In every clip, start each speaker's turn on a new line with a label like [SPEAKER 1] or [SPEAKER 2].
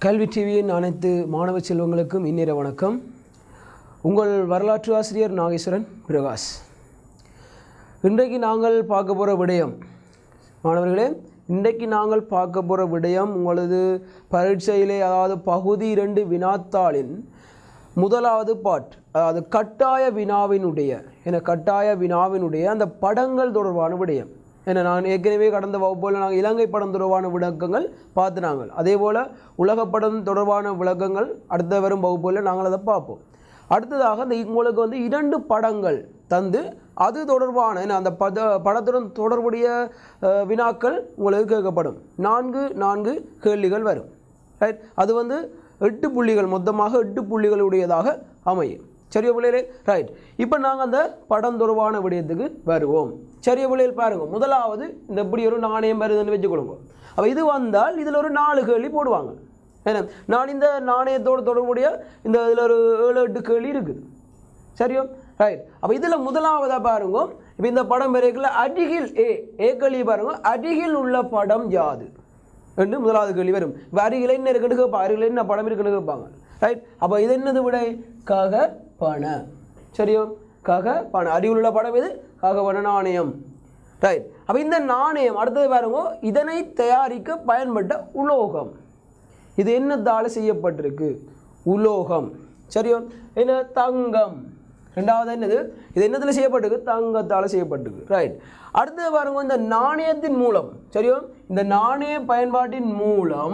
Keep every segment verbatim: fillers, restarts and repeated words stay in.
[SPEAKER 1] கல்வி டிவியின் அனைத்து மாணவ செல்வங்களுக்கும் இந்நேர வணக்கம். உங்கள் வரலாற்று ஆசிரியர் நாகேஸ்வரன் பிரகாஷ். இன்றைக்கு நாங்கள் பார்க்க போகிற விடயம் மாணவர்களே இன்றைக்கு நாங்கள் பார்க்க போகிற விடயம் உங்களது பரீட்சையிலே, அதாவது பகுதி இரண்டு வினாத்தாளின் முதலாவது பாட், அதாவது கட்டாய வினாவினுடைய என கட்டாய வினாவினுடைய அந்த படங்கள் தொடர்பான விடயம். ஏன்னா நான் ஏற்கனவே கடந்த வகுப்பில் நாங்கள் இலங்கை படம் தொடர்பான விளக்கங்கள் பார்த்து நாங்கள் அதே போல் உலக படம் தொடர்பான விளக்கங்கள் அடுத்த வரும் வகுப்பில் நாங்கள் அதை பார்ப்போம். அடுத்ததாக அந்த உங்களுக்கு வந்து இரண்டு படங்கள் தந்து அது தொடர்பான அந்த பத படத்துடன் தொடர்புடைய வினாக்கள் உங்களுக்கு கேட்கப்படும். நான்கு நான்கு கேள்விகள் வரும். ரைட், அது வந்து எட்டு புள்ளிகள், மொத்தமாக எட்டு புள்ளிகளுடையதாக அமையும். சரியா பிள்ளைகளே? ரைட், இப்போ நாங்கள் அந்த படம் தொடர்பான விடயத்துக்கு வருவோம். சரியா பிள்ளைகள்? பாருங்க, முதலாவது இந்த இப்படி ஒரு நாணயம் வருதுன்னு வச்சுக்கொள்ளுங்க. அப்போ இது வந்தால் இதில் ஒரு நாலு கேள்வி போடுவாங்க. ஏன்னா நான் இந்த நாணயத்தோடு தொடர்புடைய இந்த இதில் ஒரு ஏழு எட்டு கேள்வி இருக்குது. சரியா? ரைட், அப்போ இதில் முதலாவதாக பாருங்க, இப்போ இந்த படம் வரைக்குள்ள அருகில் ஏ ஏ கேள்வி பாருங்க, அருகில் உள்ள படம் யாது என்று முதலாவது கேள்வி வரும். இப்போ அருகில் என்ன இருக்குன்னு கேட்பாங்க, அருகில் என்ன படம் இருக்குன்னு கேட்பாங்க. ரைட், அப்போ இது என்னது விடை? கக பண. சரியா? கக பண. அருகில் உள்ள படம் இது கக பண நாணயம். ரைட், அப்போ இந்த நாணயம் அடுத்தது பாருங்க, இதனை தயாரிக்க பயன்பட்ட உலோகம். இது என்னத்தால் செய்யப்பட்டிருக்கு? உலோகம். சரியா? என்ன? தங்கம். ரெண்டாவது என்னது? இது என்னத்தில் செய்யப்பட்டிருக்கு? தங்கத்தால் செய்யப்பட்டிருக்கு. ரைட், அடுத்தது பாருங்க, இந்த நாணயத்தின் மூலம், சரியா, இந்த நாணய பயன்பாட்டின் மூலம்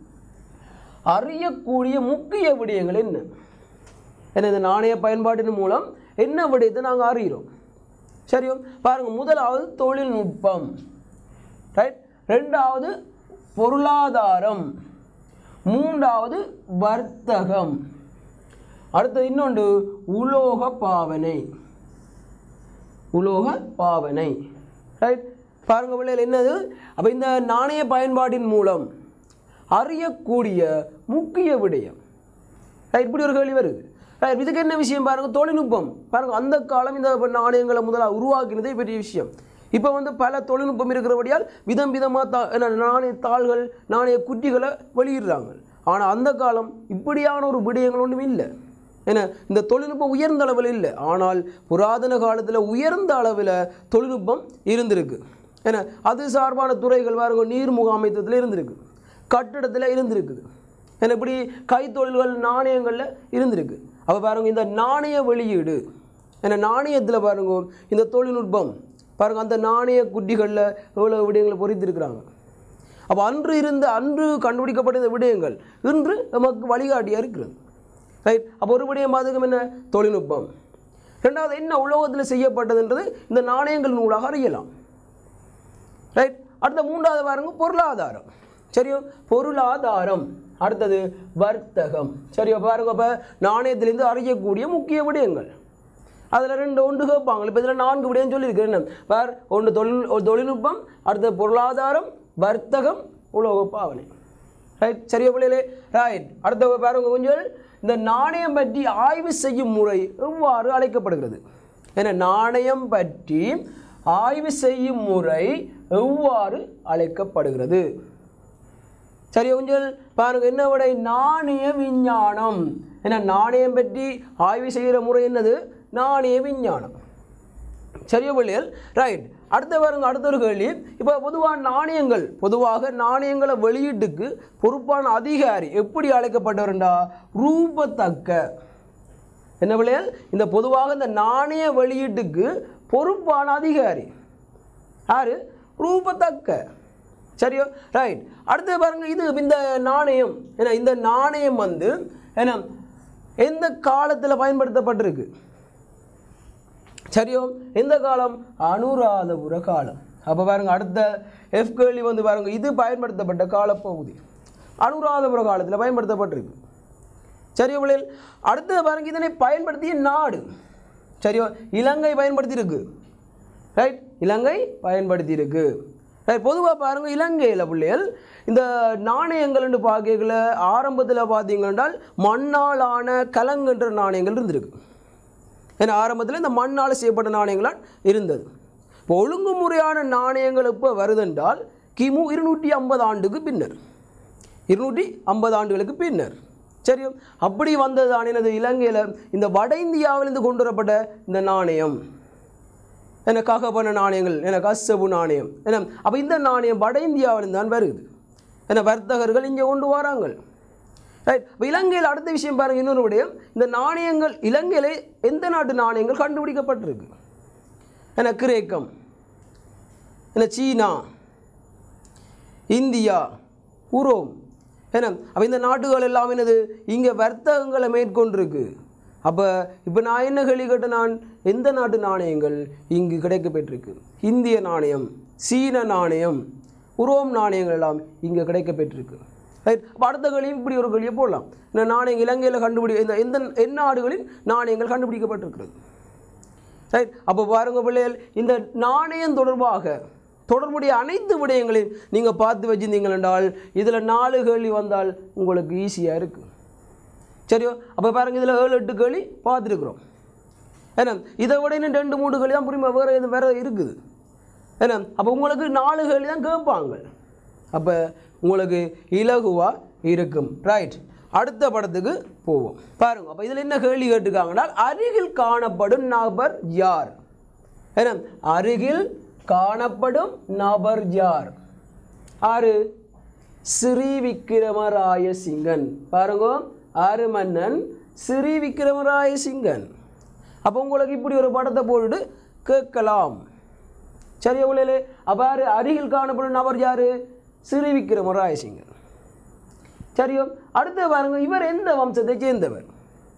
[SPEAKER 1] அறியக்கூடிய முக்கிய விடயங்கள் என்ன? ஏன்னா இந்த நாணய பயன்பாட்டின் மூலம் என்ன விடயத்தை நாங்கள் அறிகிறோம். சரியா? பாருங்க, முதலாவது தொழில்நுட்பம். ரைட், ரெண்டாவது பொருளாதாரம், மூன்றாவது வர்த்தகம், அடுத்தது இன்னொன்று உலோக பாவனை. உலோக பாவனை. ரைட், பாருங்க பிள்ளைகள் என்னது? அப்போ இந்த நாணய பயன்பாட்டின் மூலம் அறியக்கூடிய முக்கிய விடயம். ரைட், இப்படி ஒரு கேள்வி வருது. ரைட், இதுக்கு என்ன விஷயம் பாருங்க? தொழில்நுட்பம். பாருங்க, அந்த காலம் இந்த நாணயங்களை முதலாக உருவாக்கினதே பெரிய விஷயம். இப்போ வந்து பல தொழில்நுட்பம் இருக்கிறபடியால் விதம் விதமாக தா நாணய தாள்கள், நாணய குட்டிகளை வெளியிடுறாங்க. ஆனால் அந்த காலம் இப்படியான ஒரு விடயங்கள் ஒன்றும் இல்லை. ஏன்னா இந்த தொழில்நுட்பம் உயர்ந்த அளவில் இல்லை. ஆனால் புராதன காலத்தில் உயர்ந்த அளவில் தொழில்நுட்பம் இருந்திருக்கு. ஏன்னா அது சார்பான துறைகள் பாருங்க, நீர் முகாமைத்துவத்தில் இருந்திருக்கு, கட்டிடத்தில் இருந்திருக்குது, ஏன்னா இப்படி கைத்தொழில்கள் நாணயங்களில் இருந்திருக்கு. அப்போ பாருங்கள், இந்த நாணய வெளியீடு, ஏன்னா நாணயத்தில் பாருங்க இந்த தொழில்நுட்பம் பாருங்கள், அந்த நாணய குட்டிகளில் எவ்வளோ விடயங்களை பொறித்திருக்கிறாங்க. அப்போ அன்று இருந்த அன்று கண்டுபிடிக்கப்பட்ட இந்த விடயங்கள் இன்று நமக்கு வழிகாட்டியாக இருக்கிறது. ரைட், அப்போ ஒரு விடயம் பாதுகம் என்ன? தொழில்நுட்பம். ரெண்டாவது என்ன உலோகத்தில் செய்யப்பட்டதுன்றது இந்த நாணயங்கள் நூலாக அறியலாம். ரைட், அடுத்த மூன்றாவது பாருங்க பொருளாதாரம். சரியோ? பொருளாதாரம். அடுத்தது வர்த்தகம். சரியோ? பாருங்க, இப்போ நாணயத்திலேருந்து அறியக்கூடிய முக்கிய விடயங்கள் அதில் ரெண்டு ஒன்று கேட்பாங்க. இப்போ இதில் நான்கு விடயம் சொல்லியிருக்கேன். என்ன வேறு? ஒன்று தொழில் தொழில்நுட்பம், அடுத்தது பொருளாதாரம், வர்த்தகம், உலோக பாவனை. ரைட், சரியா பிள்ளைகளே? ரைட், அடுத்த பாருங்க கொஞ்சம், இந்த நாணயம் பற்றி ஆய்வு செய்யும் முறை எவ்வாறு அழைக்கப்படுகிறது? ஏன்னா நாணயம் பற்றி ஆய்வு செய்யும் முறை எவ்வாறு அழைக்கப்படுகிறது? சரியா? கொஞ்சம் பாருங்க, என்ன விடை? நாணய விஞ்ஞானம். ஏன்னா நாணயம் பற்றி ஆய்வு செய்கிற முறை என்னது? நாணய விஞ்ஞானம். சரியா பிள்ளைகள்? ரைட், அடுத்த பாருங்க, அடுத்த ஒரு கேள்வி. இப்போ பொதுவாக நாணயங்கள் பொதுவாக நாணயங்களை வெளியீட்டுக்கு பொறுப்பான அதிகாரி எப்படி அழைக்கப்பட்டவர்டா? ரூபத்தக்க. என்ன பிள்ளைகள்? இந்த பொதுவாக இந்த நாணய வெளியீட்டுக்கு பொறுப்பான அதிகாரி யாரு? ரூபத்தக்க. சரியோ? ரைட், அடுத்து பாருங்க, இது இந்த நாணயம், ஏன்னா இந்த நாணயம் வந்து என்ன எந்த காலத்தில் பயன்படுத்தப்பட்டிருக்கு? சரியோ? எந்த காலம்? அனுராதபுர காலம். அப்போ பாருங்க, அடுத்த எஃப் கேள்வி வந்து பாருங்க, இது பயன்படுத்தப்பட்ட காலப்பகுதி அனுராதபுர காலத்தில் பயன்படுத்தப்பட்டிருக்கு. சரியோ பிள்ளைகள்? அடுத்தது பாருங்க, இதனை பயன்படுத்திய நாடு. சரியோ? இலங்கை பயன்படுத்தியிருக்கு. ரைட், இலங்கை பயன்படுத்தியிருக்கு. ரைட், பொதுவாக பாருங்கள், இலங்கையில் பிள்ளைகள் இந்த நாணயங்கள் என்று பார்க்கல ஆரம்பத்தில் பார்த்தீங்கன்றால் மண்ணாலான கலங்கன்ற நாணயங்கள் இருந்திருக்கு. ஏன்னா ஆரம்பத்தில் இந்த மண்ணால் செய்யப்பட்ட நாணயங்களால் இருந்தது. இப்போ ஒழுங்குமுறையான நாணயங்கள் இப்போ வருதென்றால் கிமு இருநூற்றி ஐம்பது ஆண்டுக்கு பின்னர். இருநூற்றி ஐம்பது ஆண்டுகளுக்கு பின்னர். சரியோ, அப்படி வந்தது தான் எனது இலங்கையில் இந்த வட இந்தியாவிலிருந்து கொண்டு வரப்பட்ட இந்த நாணயம், என ககபன நாணயங்கள், என கசபு நாணயம், ஏன்னா அப்போ இந்த நாணயம் வட இந்தியாவிலிருந்து தான் வருது. ஏன்னா வர்த்தகர்கள் இங்கே கொண்டு வராங்க. ரைட். இப்போ இலங்கையில் அடுத்த விஷயம் பாருங்கள், இன்னொரு விடயம், இந்த நாணயங்கள் இலங்கையில் எந்த நாட்டு நாணயங்கள் கண்டுபிடிக்கப்பட்டிருக்கு? ஏன்னா கிரேக்கம், ஏன்னா சீனா, இந்தியா, உரோம், ஏன்னா அப்போ இந்த நாட்டுகள் எல்லாம் என்னது இங்கே வர்த்தகங்களை மேற்கொண்டிருக்கு. அப்போ இப்போ நான் என்ன கேள்வி கேட்டேன், நான் எந்த நாட்டு நாணயங்கள் இங்கு கிடைக்கப்பெற்றிருக்கு? இந்திய நாணயம், சீன நாணயம், உரோம் நாணயங்கள் எல்லாம் இங்கே கிடைக்கப்பெற்றிருக்கு. ரைட். அப்போ அடுத்த கேள்வி இப்படி ஒரு கேள்வியை போடலாம், இந்த நாணயங்கள் இலங்கையில் கண்டுபிடி இந்த எந்த எந்த நாடுகளின் நாணயங்கள் கண்டுபிடிக்கப்பட்டிருக்கிறது? ரைட். அப்போ பாருங்க பிள்ளைகள், இந்த நாணயம் தொடர்பாக தொடர்புடைய அனைத்து விடயங்களையும் நீங்கள் பார்த்து வச்சுருந்தீங்கள் என்றால் இதில் நாலு கேள்வி வந்தால் உங்களுக்கு ஈஸியாக இருக்குது. சரியோ, அப்போ பாருங்கள், இதில் ஏழு எட்டு கேள்வி பார்த்துருக்குறோம். ஏன்னா இதை விட இன்னும் ரெண்டு மூணு கேள்வி தான் புரியுமா, வேறு எது வேறு இருக்குது. ஏன்னா அப்போ உங்களுக்கு நாலு கேள்வி தான் கேட்பாங்க. அப்போ உங்களுக்கு இலகுவாக இருக்கும். ரைட். அடுத்த படத்துக்கு போவோம். பாருங்க, அப்போ இதில் என்ன கேள்வி கேட்டுருக்காங்கன்னா, அருகில் காணப்படும் நபர் யார்? ஏன்னா அருகில் காணப்படும் நபர் யார்? ஆறு ஸ்ரீ விக்கிரமராய சிங்கன். பாருங்க, ஆறு மன்னன் ஸ்ரீ விக்கிரமராய சிங்கன். அப்போ உங்களுக்கு இப்படி ஒரு படத்தை போட்டு கேட்கலாம். சரியா உள்ளே? அப்போ அருகில் காணப்படும் நபர் யாரு? ஸ்ரீ விக்கிரமராய சிங்கன். சரியோ, அடுத்த பாருங்க, இவர் எந்த வம்சத்தை சேர்ந்தவர்?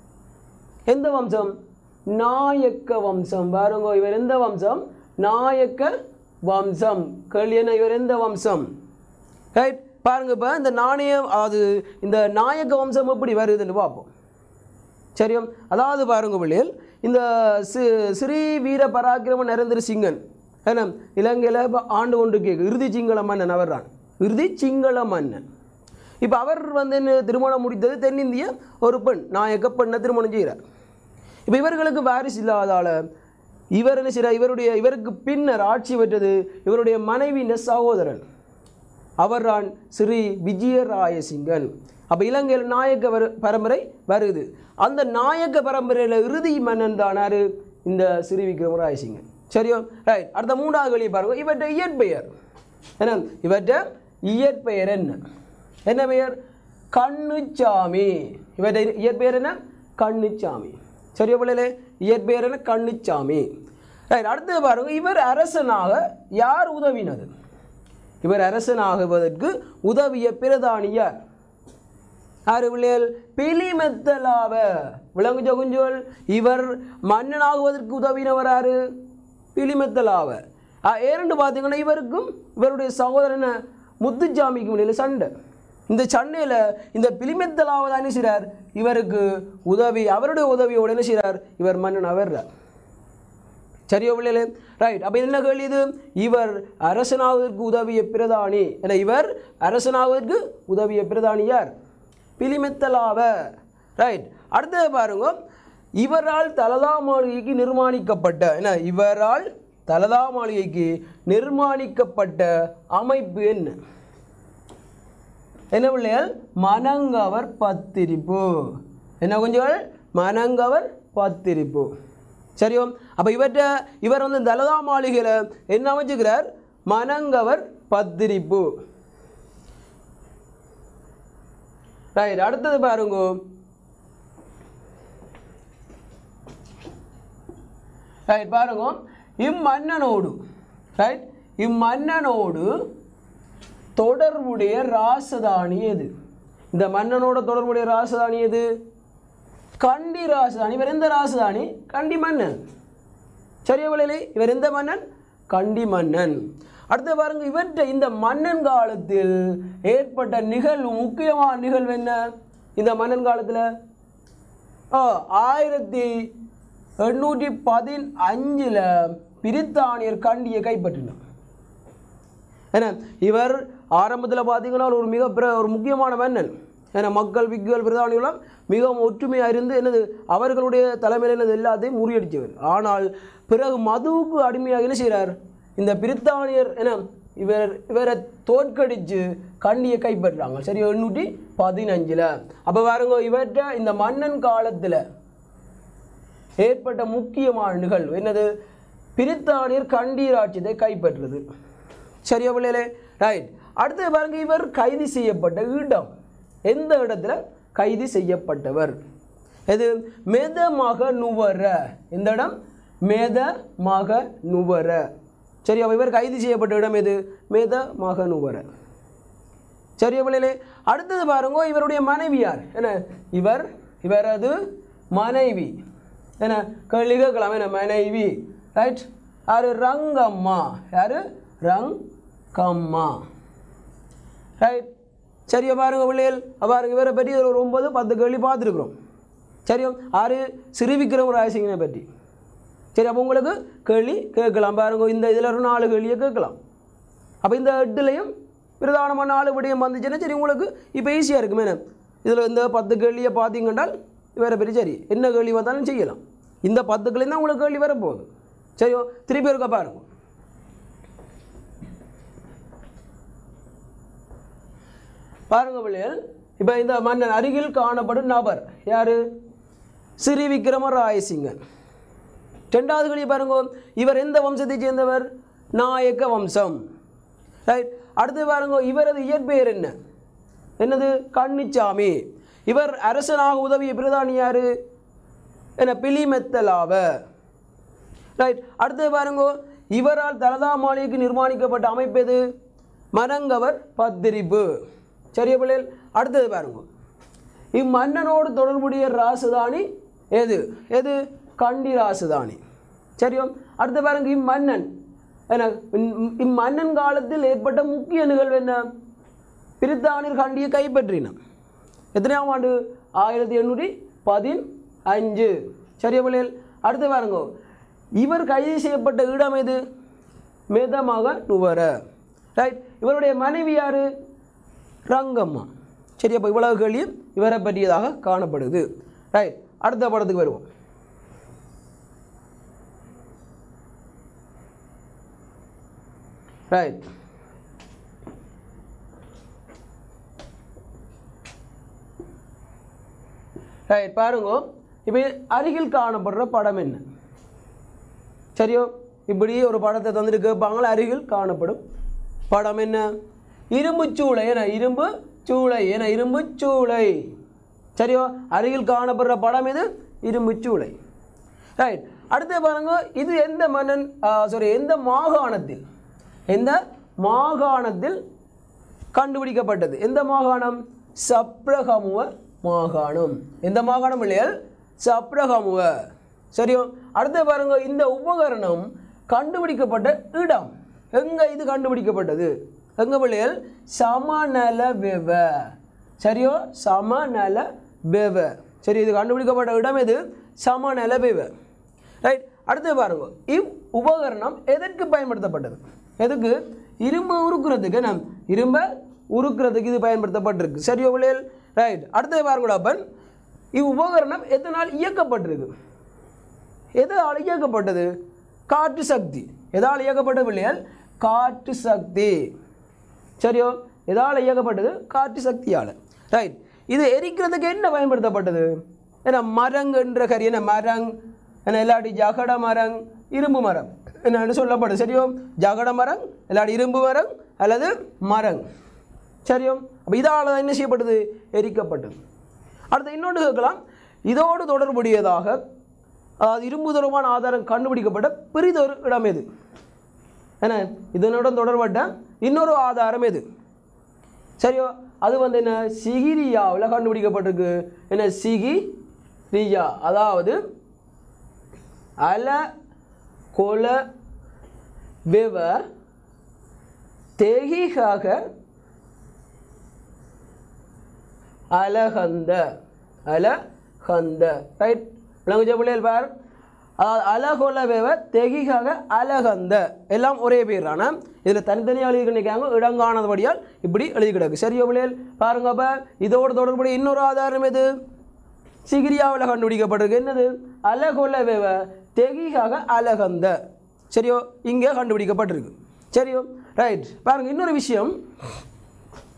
[SPEAKER 1] எந்த வம்சம்? நாயக்க வம்சம். பாருங்க, இவர் எந்த வம்சம்? நாயக்க வம்சம். கேள்வியான இவர் எந்த வம்சம்? ரைட். பாருங்க, இப்போ இந்த நாணயம், அது இந்த நாயக்க வம்சம் எப்படி வருதுன்னு பார்ப்போம். சரியா? அதாவது பாருங்க பிள்ளைகள், இந்த ஸ்ரீ வீர பராக்கிரம நரேந்திர சிங்கன் ஏன்னா இலங்கையில் இப்போ ஆண்டு கொண்டு கேட்கு இறுதி சிங்கள மன்னன் அவர் தான். இறுதி சிங்கள மன்னன். இப்போ அவர் வந்து என்ன திருமணம் முடித்தது தென்னிந்திய ஒரு பெண், நாயக்க பெண்ணை திருமணம் செய்கிறார். இப்போ இவர்களுக்கு வாரிசு இல்லாதால் இவர் என்ன செய்கிறார், இவருடைய இவருக்கு பின்னர் ஆட்சி பெற்றது இவருடைய மனைவியின் சகோதரன், அவர்தான் ஸ்ரீ விஜயராயசிங்கன். அப்போ இலங்கையில் நாயக்க வரு பரம்பரை வருது. அந்த நாயக்க பரம்பரையில் இறுதி மன்னன் தானார் இந்த ஸ்ரீ விக்ரமராயசிங்கன். சரியோ, ரைட். அடுத்த மூன்றாவது வழியை பாருங்க, இவற்ற இயற்பெயர் என்ன? இவற்ற இயற்பெயர் என்ன? என்ன பெயர்? கண்ணுச்சாமி. இவற்ற இயற்பெயர் என்ன? கண்ணுச்சாமி. சரியோ பிள்ளைகளே, இயற்பெயர் என்ன? கண்ணுச்சாமி. ரைட். அடுத்து பாருங்க, இவர் அரசனாக யார் உதவினது? இவர் அரசனாகுவதற்கு உதவிய பிரதானி யார்? ஆறு பிள்ளைகள்? பிலிமெத்தலாவ. விளங்குச்ச குஞ்சுகள்? இவர் மன்னனாகுவதற்கு உதவினவர் யாரு? பிலிமெத்தலாவ. ஏனென்று பார்த்தீங்கன்னா இவருக்கும் இவருடைய சகோதரன முத்துச்சாமிக்கும் இடையில சண்டை. இந்த சண்டையில் இந்த பிலிமெத்தலாவ தான் என்ன செய்கிறார், இவருக்கு உதவி, அவருடைய உதவியோடு என்ன செய்கிறார், இவர் மன்னன் வர்றார். சரியோ பிள்ளைகளே, ரைட். அப்போ என்ன கேள்வி இது? இவர் அரசனாவதற்கு உதவிய பிரதானி. ஏன்னா இவர் அரசனாவதற்கு உதவிய பிரதானி யார்? பிலிமெத்தலாவ. ரைட். அடுத்தது பாருங்க, இவரால் தலதா மாளிகைக்கு நிர்மாணிக்கப்பட்ட என்ன? இவரால் தலதா மாளிகைக்கு நிர்மாணிக்கப்பட்ட அமைப்பு என்ன? என்ன பிள்ளைகள்? மனங்கவர் பத்திரிப்பு. என்ன கொஞ்சம்? மனங்கவர் பத்திரிப்பு. சரியோ, அப்போ இவற்ற இவர் வந்து தலதா மாளிகையில் என்ன அமைச்சுக்கிறார்? மனங்கவர் பத்திரிப்பு. ரைட். அடுத்தது பாருங்க, ரைட் பாருங்க, இம்மன்னனோடு ரைட் இம்மன்னனோடு தொடர்புடைய ராசதானி எது? இந்த மன்னனோட தொடர்புடைய ராசதானி எது? கண்டி ராசதானி. இவர் எந்த ராசதானி? கண்டி மன்னன். சரியா பிள்ளைகளே, இவர் எந்த மன்னன்? கண்டி மன்னன். அடுத்து பாருங்க, இவற்றை இந்த மன்னன் காலத்தில் ஏற்பட்ட நிகழ்வு, முக்கியமான நிகழ்வு என்ன இந்த மன்னன் காலத்தில்? ஆயிரத்தி எண்ணூற்றி பதினஞ்சில் பிரித்தானியர் கண்டியை கைப்பற்றினார். ஏன்னா இவர் ஆரம்பத்தில் பார்த்தீங்கன்னா ஒரு மிக ஒரு முக்கியமான மன்னன். ஏன்னா மக்கள் விக்குகள் பிரதானிகளும் மிகவும் ஒற்றுமையாக இருந்து என்னது அவர்களுடைய தலைமையில் என்னது எல்லாத்தையும் முறியடித்தவர். ஆனால் பிறகு மதுவுக்கு அடிமையாக என்ன செய்கிறார், இந்த பிரித்தானியர் என இவர் இவரை தோற்கடித்து கண்டியை கைப்பற்றுறாங்க சரி எண்ணூற்றி பதினஞ்சில் அப்போ பாருங்க இவற்றை இந்த மன்னன் காலத்தில் ஏற்பட்ட முக்கியமான நிகழ்வு என்னது பிரித்தானியர் கண்டி ராஜ்யத்தை கைப்பற்றுறது சரியா பிள்ளைகளே ரைட் அடுத்து பாருங்க இவர் கைது செய்யப்பட்ட இடம் எந்த இடத்துல கைது செய்யப்பட்டவர் எது மேதமாக நுவர இந்த இடம் மேதமாக நுவர சரியா இவர் கைது செய்யப்பட்ட இடம் எது மேதமாக நுவர சரியா பிள்ளைகளே அடுத்தது பாருங்க இவருடைய மனைவி யார் என்ன இவர் இவரது மனைவி என்ன கேள்வி கேட்கலாம் என்ன மனைவி ரைட் யாரு ரங்கம்மா யாரு ரங்கம்மா ரைட் சரியா பாருங்க பிள்ளைகள் பாருங்க இவரை பற்றி ஒரு ஒன்பது பத்து கேள்வி பார்த்துருக்குறோம் சரியா ஆறு சிறுவிக்கிரம ராயசிங்கனை பற்றி சரி அப்போ உங்களுக்கு கேள்வி கேட்கலாம் பாருங்க இந்த இதில் ஒரு நாலு கேள்வியை கேட்கலாம் அப்போ இந்த எட்டுலையும் பிரதானமான நாலு விடயம் வந்துச்சுன்னா சரி உங்களுக்கு இப்போ ஈஸியாக இருக்குமே இதில் இந்த பத்து கேள்வியை பார்த்தீங்கன்றால் வேறு பெரிய சரி என்ன கேள்வி வந்தாலும் செய்யலாம் இந்த பத்து கேள்வி தான் உங்களுக்கு கேள்வி வரப்போகுது சரியோ திருப்பி இருக்க பாருங்க பாருங்க பிள்ளைகள் இப்போ இந்த மன்னன் அருகில் காணப்படும் நபர் யாரு ஸ்ரீ விக்ரம ராயசிங்கன் ரெண்டாவது கேள்வி பாருங்க இவர் எந்த வம்சத்தை சேர்ந்தவர் நாயக்க வம்சம் ரைட் அடுத்து பாருங்க இவரது இயற்பெயர் என்ன என்னது கன்னிச்சாமி இவர் அரசனாக உதவிய பிரதானி யாரு என்ன பிலிமெத்தலாவ ரைட் அடுத்து பாருங்க இவரால் தலதா மாளிகைக்கு நிர்மாணிக்கப்பட்ட அமைப்பு எது மரங்கவர் பத்திரிப்பு சரியா பிள்ளைகள் அடுத்தது பாருங்க இம்மன்னனோடு தொடர்புடைய ராசதானி எது எது கண்டி ராசதானி சரியோ அடுத்து பாருங்க இம்மன்னன் என்ன இம்மன்னன் காலத்தில் ஏற்பட்ட முக்கிய நிகழ்வு என்ன பிரித்தானியர் கண்டியை கைப்பற்றினான் எத்தனையாம் ஆண்டு ஆயிரத்தி எண்ணூற்றி பதினஞ்சு சரியா பிள்ளைகள் அடுத்து பாருங்க இவர் கைது செய்யப்பட்ட இடம் எது மேதமாக நுவர ரைட் இவருடைய மனைவி யாரு ரங்கம்மா சரி அப்போ இவ்வளவு கேள்வியும் இவரை பற்றியதாக காணப்படுது ரைட் அடுத்த படத்துக்கு வருவோம் ரைட் ரைட் பாருங்க இப்போ அருகில் காணப்படுற படம் என்ன சரியோ இப்படி ஒரு படத்தை தந்துட்டு கேட்பாங்களா அருகில் காணப்படும் படம் என்ன இரும்பு சூளை என இரும்பு சூளை என இரும்பு சூளை சரியோ அருகில் காணப்படுற படம் இது இரும்பு சூளை ரைட் அடுத்து பாருங்க இது எந்த மன்னன் சாரி எந்த மாகாணத்தில் எந்த மாகாணத்தில் கண்டுபிடிக்கப்பட்டது எந்த மாகாணம் சப்ரகமுவ மாகாணம் எந்த மாகாணம் இல்லையா சப்ரகமுவ சரியோ அடுத்து பாருங்க இந்த உபகரணம் கண்டுபிடிக்கப்பட்ட இடம் எங்க இது கண்டுபிடிக்கப்பட்டது எங்க பிள்ளைகள் சமநல வெவ சரியோ சமநல வெவ சரி இது கண்டுபிடிக்கப்பட்ட இடம் எது சமநல வெவ ரைட் அடுத்து பாருங்க இவ் உபகரணம் எதற்கு பயன்படுத்தப்பட்டது எதுக்கு இரும்பு உருக்குறதுக்கு நம் இரும்பை உருக்குறதுக்கு இது பயன்படுத்தப்பட்டிருக்கு சரியோ பிள்ளைகள் ரைட் அடுத்து பாருங்க அப்பன் இவ் உபகரணம் எதனால் இயக்கப்பட்டிருக்கு எதால் இயக்கப்பட்டது காற்று சக்தி எதால் இயக்கப்பட்ட பிள்ளைகள் காற்று சக்தி சரியோ எதால் இயக்கப்பட்டது காற்று சக்தியால் ரைட் இது எரிக்கிறதுக்கு என்ன பயன்படுத்தப்பட்டது ஏன்னா மரங்கன்ற கறி என்ன மரங் என்ன இல்லாட்டி ஜகட மரங் இரும்பு மரம் என்னன்னு சொல்லப்படுது சரியோ ஜகட மரங் இல்லாட்டி இரும்பு மரம் அல்லது மரங் சரியோ அப்போ இதால் தான் என்ன செய்யப்பட்டது எரிக்கப்பட்டது அடுத்து இன்னொன்று கேட்கலாம் இதோடு தொடர்புடையதாக அது இரும்பு தொடர்பான ஆதாரம் கண்டுபிடிக்கப்பட்ட பெரிதொரு இடம் எது என்ன இதனுடன் தொடர்பட்ட இன்னொரு ஆதாரம் எது சரியோ அது வந்து என்ன சிகிரியாவில் கண்டுபிடிக்கப்பட்டிருக்கு என்ன சிகிரியா அதாவது அல கொல வெவ தேகிகாக அலகந்த அலகந்த ரைட் விளங்குச்ச பிள்ளைகள் பார் அலகொல வெவ தெகிகாக அலகந்த எல்லாம் ஒரே பேர் ஆனால் இதில் தனித்தனியாக எழுதி நிற்காங்க இடங்கானபடியால் இப்படி எழுதி கிடக்கு சரியோ பிள்ளைகள் பாருங்க அப்போ இதோடு தொடர்புடைய இன்னொரு ஆதாரம் எது சிகிரியாவில் கண்டுபிடிக்கப்பட்டிருக்கு என்னது அலகொல வெவ தெகிகாக அலகந்த சரியோ இங்கே கண்டுபிடிக்கப்பட்டிருக்கு சரியோ ரைட் பாருங்க இன்னொரு விஷயம்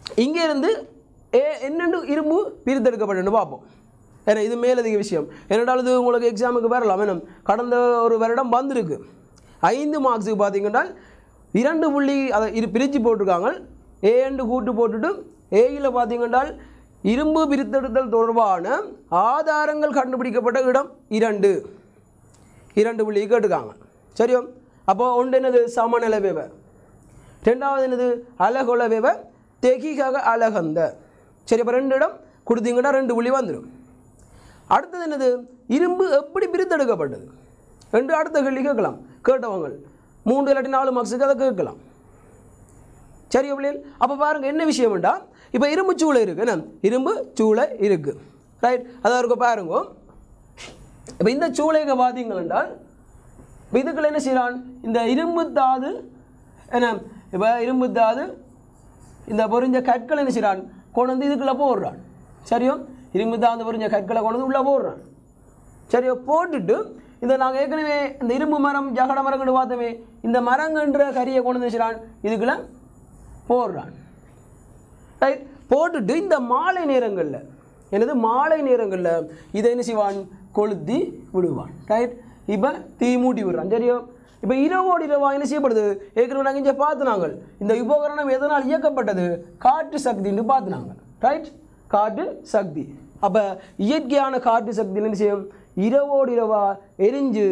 [SPEAKER 1] இங்கே இருந்து ஏ என்னென்று இரும்பு பிரித்தெடுக்கப்பட்டு பார்ப்போம். ஏன்னா இது மேலதிக விஷயம். என்னென்றால் இது உங்களுக்கு எக்ஸாமுக்கு வரலாம். ஏன்னா கடந்த ஒரு வருடம் வந்திருக்கு. ஐந்து மார்க்ஸுக்கு பார்த்தீங்கன்னா இரண்டு புள்ளி அதை இரு பிரித்து போட்டிருக்காங்க. ஏ என்று கூட்டு போட்டுட்டு ஏயில் பார்த்தீங்கன்னா இரும்பு பிரித்தெடுத்தல் தொடர்பான ஆதாரங்கள் கண்டுபிடிக்கப்பட்ட இடம் இரண்டு இரண்டு புள்ளி கேட்டுருக்காங்க. சரியோ? அப்போ ஒன்று என்னது சமநிலை வேவ, ரெண்டாவது என்னது அலகொல வேவ தெகிகக அலகந்த. சரி, அப்போ ரெண்டு இடம் கொடுத்தீங்கன்னா ரெண்டு புள்ளி வந்துடும். அடுத்தது என்னது இரும்பு எப்படி பிரித்தெடுக்கப்பட்டது ரெண்டு அடுத்த கேள்வி கேட்கலாம். கேட்டவங்க மூன்று இல்லாட்டி நாலு மார்க்ஸுக்கு அதை கேட்கலாம். சரி பிள்ளைகள், அப்போ பாருங்கள் என்ன விஷயம்டா, இப்போ இரும்பு சூளை இருக்குது. என்ன இரும்பு சூளை இருக்குது, ரைட்? அதான் இருக்க பாருங்க. இப்போ இந்த சூளைக்கு பார்த்தீங்கள் என்றால் இப்போ இதுக்குள்ள என்ன செய்யறான், இந்த இரும்பு தாது என்ன இப்போ இரும்பு தாது இந்த பொறிஞ்ச கற்களை என்ன செய்யறான் கொண்டு வந்து இதுக்குள்ளே போடுறான். சரியோ? இரும்பு தாது பொறிஞ்ச கற்களை கொண்டு வந்து உள்ளே போடுறான். சரியோ? போட்டுட்டு இந்த நாங்கள் ஏற்கனவே இந்த இரும்பு மரம் ஜகட மரங்கன்னு பார்த்தோமே, இந்த மரங்கன்ற கரியை கொண்டு வந்து செய்யறான் இதுக்குள்ள போடுறான். ரைட்? போட்டுட்டு இந்த மாலை நேரங்களில் என்னது மாலை நேரங்களில் இதை என்ன செய்வான் கொளுத்தி விடுவான். ரைட்? இப்போ தீ மூட்டி விடுறான். சரியோ? இப்போ இரவோடு இரவாக என்ன செய்யப்படுது, ஏற்கனவே நாங்கள் இங்கே பார்த்துனாங்க இந்த உபகரணம் எதனால் இயக்கப்பட்டது, காற்று சக்தின்னு பார்த்துனாங்க. ரைட்? காற்று சக்தி. அப்போ இயற்கையான காற்று சக்தி என்ன செய்யும், இரவோடு இரவா எரிஞ்சு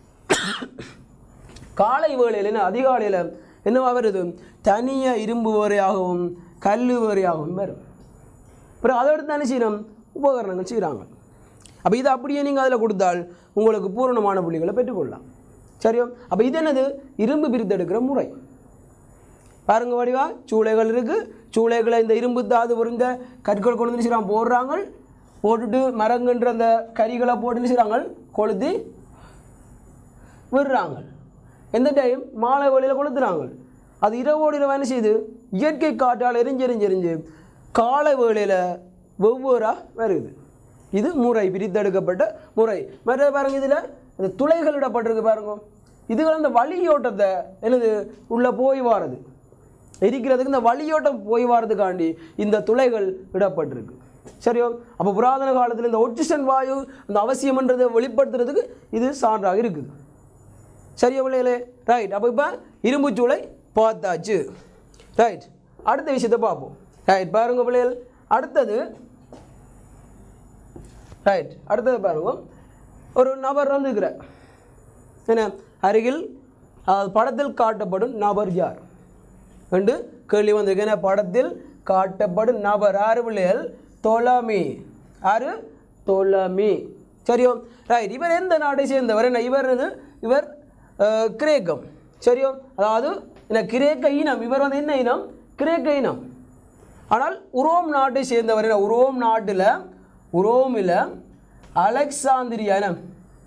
[SPEAKER 1] காலை வேளையில் என்ன அதிகாலையில் என்னவா வருது, தனியாக இரும்பு வரையாகவும் கல் வரையாகவும் வரும். அப்புறம் அதை எடுத்து என்ன செய்யணும், உபகரணங்கள் செய்கிறாங்க. அப்போ இதை அப்படியே நீங்கள் அதில் கொடுத்தால் உங்களுக்கு பூரணமான புள்ளிகளை பெற்றுக்கொள்ளலாம். சரியோ? அப்போ இது என்னது இரும்பு பிரித்தெடுக்கிற முறை. பாருங்க வடிவா சூளைகள் இருக்குது. சூளைகளை இந்த இரும்பு தாது புரிந்த கற்கள் கொண்டு வந்து செய்கிறாங்க போடுறாங்க. போட்டுட்டு மரங்கன்ற அந்த கறிகளை போட்டு செய்கிறாங்க கொளுத்தி விடுறாங்க. எந்த டைம் மாலை வழியில் கொளுத்துறாங்க. அது இரவோடு இரவு என்ன செய்யுது, இயற்கை காற்றால் எரிஞ்சு எரிஞ்சு எரிஞ்சு காலை வேளையில் ஒவ்வொருவராக வருது. இது முறை, பிரித்தெடுக்கப்பட்ட முறை. மற்ற பாருங்க இதில் இந்த துளைகள் இடப்பட்டிருக்கு பாருங்க. இதுகள் அந்த வழியோட்டத்தை என்னது உள்ளே போய் வாரது எரிக்கிறதுக்கு இந்த வழியோட்டம் போய் வாரதுக்காண்டி இந்த துளைகள் இடப்பட்டிருக்கு. சரியோ? அப்போ புராதன காலத்தில் இந்த ஆக்சிஜன் வாயு அந்த அவசியம்ன்றதை வெளிப்படுத்துறதுக்கு இது சான்றாக இருக்குது. சரியா பிள்ளைகளே? ரைட். அப்போ இப்போ இரும்பு சூளை பார்த்தாச்சு. ரைட், அடுத்த விஷயத்தை பார்ப்போம். ரைட், பாருங்க பிள்ளைகள். அடுத்தது ரைட் அடுத்தது பாருங்க, ஒரு நபர் வந்துருக்கிறார். என்ன அருகில் படத்தில் காட்டப்படும் நபர் யார் என்று கேள்வி வந்திருக்கு. என்ன படத்தில் காட்டப்படும் நபர் ஆறு பிள்ளைகள், தொலமி. ஆறு தொலமி. சரியோ? ரைட். இவர் எந்த நாட்டை சேர்ந்தவர்? என்ன இவர் இவர் கிரேக்கம். சரியோ? அதாவது என்ன கிரேக்க இனம். இவர் வந்து என்ன இனம், கிரேக்க இனம். ஆனால் உரோம் நாட்டை சேர்ந்தவர். என்ன உரோம் நாட்டில் உரோமில் அலெக்சாந்திரியா இனம்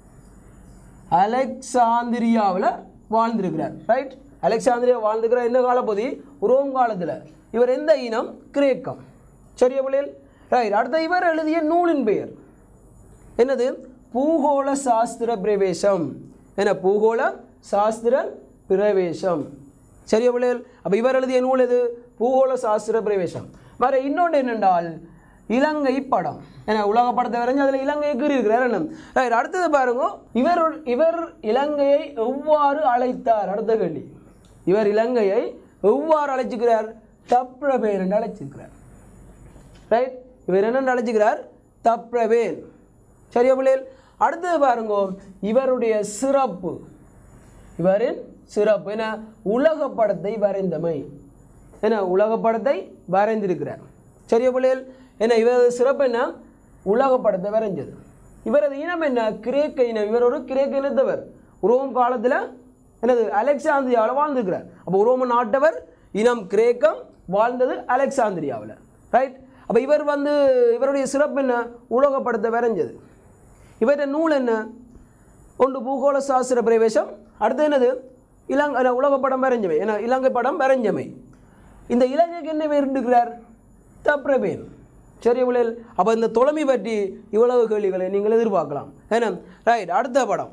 [SPEAKER 1] அலெக்சாந்திரியாவில் வாழ்ந்திருக்கிறார். ரைட்? அலெக்சாந்திரியா வாழ்ந்துக்கிறார் என்ன காலப்பகுதி, உரோம் காலத்தில். இவர் எந்த இனம், கிரேக்கம். சரியா பிள்ளைகள்? ரைட். அடுத்த இவர் எழுதிய நூலின் பெயர் என்னது, பூகோள சாஸ்திர பிரவேசம். என்ன பூகோள சாஸ்திர பிரவேசம். சரியா பிள்ளைகள்? அப்போ இவர் எழுதிய நூல் எது, பூகோள சாஸ்திர பிரவேசம். வேறு இன்னொன்று என்னென்றால் இலங்கை படம். ஏன்னா உலக படத்தை வரைஞ்சி அதில் இலங்கையை கீறியிருக்கிறார். என்ன ரைட். அடுத்தது பாருங்க, இவர் இவர் இலங்கையை எவ்வாறு அழைத்தார். அடுத்த கேள்வி, இவர் இலங்கையை எவ்வாறு அழைச்சிக்கிறார், தப்ரவேன் என்று அழைச்சிருக்கிறார். ரைட். இவர் என்னென்னு அழைச்சிக்கிறார், தப்ரவேன். சரியா பிள்ளைகள்? அடுத்தது பாருங்க, இவருடைய சிறப்பு, இவரின் சிறப்பு என்ன, உலக படத்தை வரைந்தமை. என்ன உலக படத்தை வரைந்திருக்கிறார். சரியா பிள்ளைகள்? என்ன இவரது சிறப்பு என்ன, உலக படத்தை வரைஞ்சது. இவரது இனம் என்ன, கிரேக்க இனம். இவர் ஒரு கிரேக்க இனத்தவர். உரோம் காலத்தில் என்னது அலெக்சாந்திரியாவில் வாழ்ந்துருக்கிறார். அப்போ உரோம நாட்டவர், இனம் கிரேக்கம், வாழ்ந்தது அலெக்சாந்திரியாவில். ரைட். அப்போ இவர் வந்து இவருடைய சிறப்பு என்ன, உலக படத்தை வரைஞ்சது. இவருடைய நூல் என்ன, ஒன்று பூகோள சாஸ்திர பிரவேசம். அடுத்து என்னது இலங்கை உலக படம் வரைஞ்சமை. ஏன்னா இலங்கை படம் வரைஞ்சமை. இந்த இலங்கைக்கு என்ன பேர் இருக்கிறார், தப்ரவேன். சரி பிள்ளைகள்? அப்போ இந்த தொலைமை பற்றி இவ்வளவு கேள்விகளை நீங்கள் எதிர்பார்க்கலாம். ஏன்னா ரைட். அடுத்த படம்,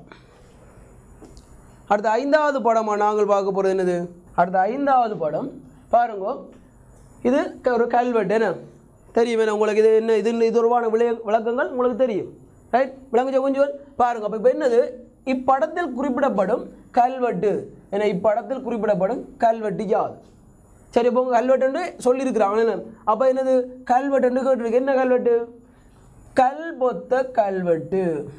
[SPEAKER 1] அடுத்த ஐந்தாவது படமாக நாங்கள் பார்க்க போகிறது என்னது, அடுத்த ஐந்தாவது படம் பாருங்க. இது ஒரு கல்வெட்டு என்ன தெரியும் என்ன உங்களுக்கு இது என்ன இது இது உருவான விளை விளக்கங்கள் உங்களுக்கு தெரியும் ரைட் விளங்குச்ச கொஞ்சம் பாருங்கள் அப்போ இப்போ என்னது இப்படத்தில் குறிப்பிடப்படும் கல்வெட்டு என இப்படத்தில் குறிப்பிடப்படும் கல்வெட்டு யாது சரி இப்போ உங்கள் கல்வெட்டு சொல்லியிருக்கிறாங்க என்ன அப்போ என்னது கல்வெட்டு கேட்டிருக்கு என்ன கல்வெட்டு கல்பொத்த கல்வெட்டு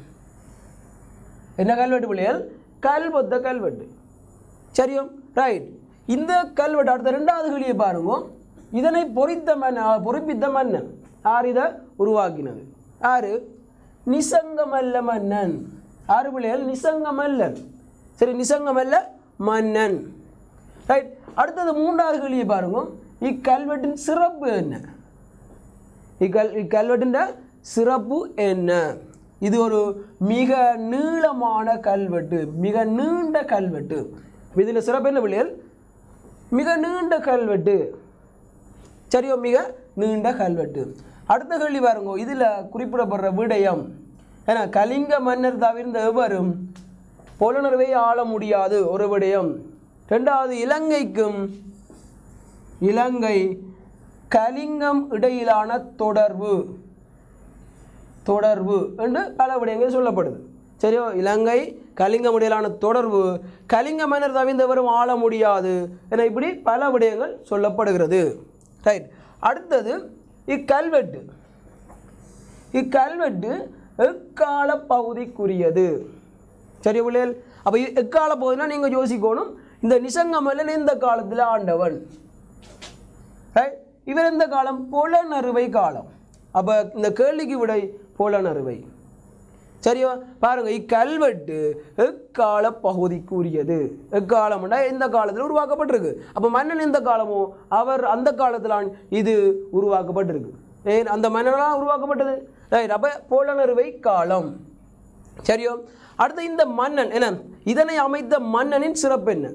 [SPEAKER 1] என்ன கல்வெட்டு பிள்ளைகள் கல்பொத்த கல்வெட்டு சரியோ ரைட் இந்த கல்வெட்டு அடுத்த ரெண்டாவது கேள்வியை பாருங்க இதனை பொறித்த மன்னன் பொறிப்பித்த மன்னன் யார் இதை உருவாக்கினது யாரு நிசங்கமல்ல மன்னன் யாரு பிள்ளைகள் நிசங்கமல்லன் சரி நிசங்கமல்ல மன்னன் ரைட் அடுத்தது மூன்றாவது கேள்வியை பாருங்க இக்கல்வெட்டின் சிறப்பு என்ன இக்கல் இக்கல்வெட்டின் சிறப்பு என்ன இது ஒரு மிக நீளமான கல்வெட்டு மிக நீண்ட கல்வெட்டு இதில் சிறப்பு என்ன பிள்ளைகள் மிக நீண்ட கல்வெட்டு சரியோ மிக நீண்ட கல்வெட்டு அடுத்த கேள்வி பாருங்க இதில் குறிப்பிடப்படுற விடயம் ஏன்னா கலிங்க மன்னர் தவிர்ந்த எவரும் புலனர்வை ஆள முடியாது ஒரு விடயம் ரெண்டாவது இலங்கைக்கும் இலங்கை கலிங்கம் இடையிலான தொடர்பு தொடர்பு என்று பல விடயங்கள் சொல்லப்படுது சரியோ இலங்கை கலிங்கம் இடையிலான தொடர்பு கலிங்க மன்னர் தவிர்ந்தவரும் ஆள முடியாது என இப்படி பல விடயங்கள் சொல்லப்படுகிறது ரைட் அடுத்தது இக்கல்வெட்டு இக்கல்வெட்டு எக்கால பகுதிக்குரியது சரி பிள்ளைகள் அப்போ எக்கால பகுதினா நீங்கள் யோசிக்கணும் இந்த நிசங்கமல்லன் எந்த காலத்தில் ஆண்டவன் ரைட் இவர் எந்த காலம் புலனறுவை காலம் அப்போ இந்த கேள்விக்கு விடை புலனறுவை சரியோ பாருங்க இக்கல்வெட்டு எக்கால பகுதிக்குரியது எக்காலம்னா எந்த காலத்தில் உருவாக்கப்பட்டிருக்கு அப்போ மன்னன் எந்த காலமோ அவர் அந்த காலத்தில் இது உருவாக்கப்பட்டிருக்கு ஏன் அந்த மன்னனால் உருவாக்கப்பட்டது ரைட் அப்போ புலனறுவை காலம் சரியோ அடுத்து இந்த மன்னன் என்ன இதனை அமைத்த மன்னனின் சிறப்பு என்ன